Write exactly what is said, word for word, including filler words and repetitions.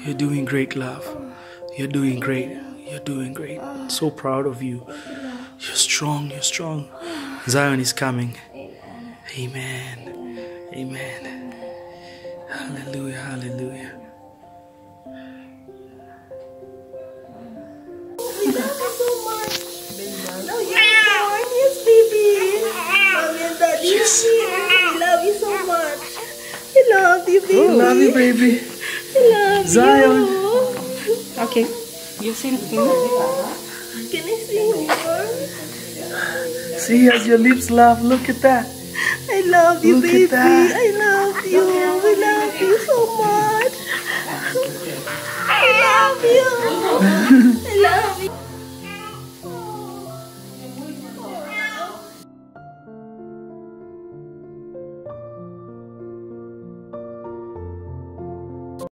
You're doing great, love. You're doing great. You're doing great. So proud of you. You're strong. You're strong. Zion is coming. Amen. Amen. Hallelujah. Hallelujah. We love you so much. No, you're born. Yes, baby. Mommy and Daddy is here. We love you so much. I love you, baby. I love you, baby. I love Zion. you. Okay. You sing. Can I sing more? See as your lips laugh. Look at that. I love you, Look baby. at that. I love you. We love you so much. I love you. I love